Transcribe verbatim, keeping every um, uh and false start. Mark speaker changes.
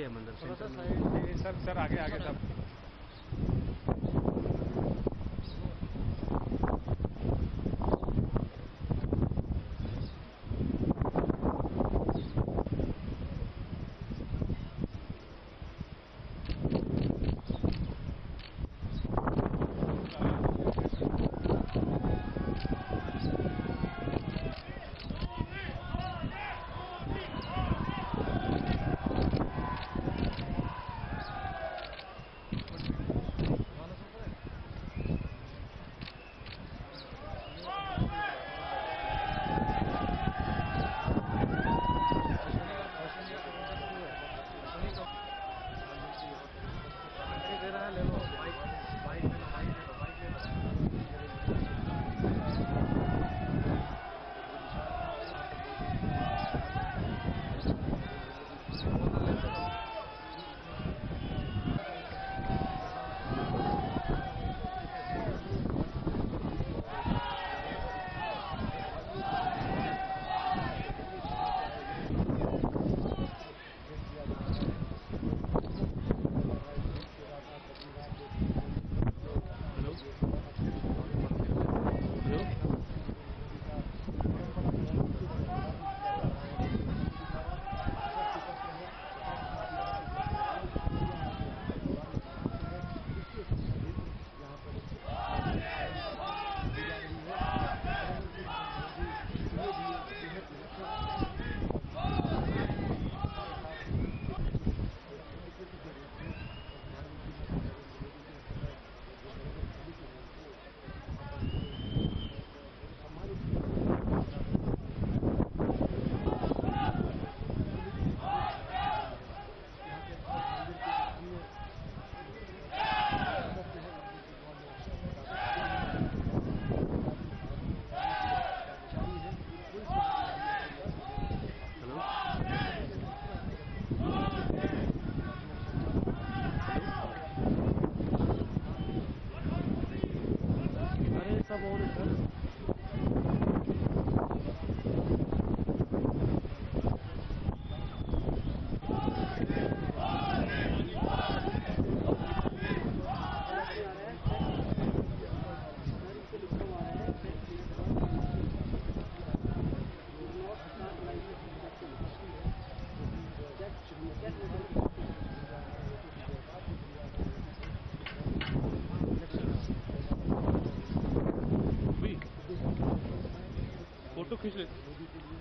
Speaker 1: है मंदिर
Speaker 2: थोड़ा सा
Speaker 1: सेंटर
Speaker 2: साइड
Speaker 1: में।
Speaker 2: से सर सर आगे आगे सब दे रहा है, ले लो बाइक बाइक ले लो बाइक ले लो बाइक ले लो बोतल लेते रहो।
Speaker 1: हेलो हेलो हेलो
Speaker 2: अरे सब और इधर
Speaker 1: फोटो खींच लेते।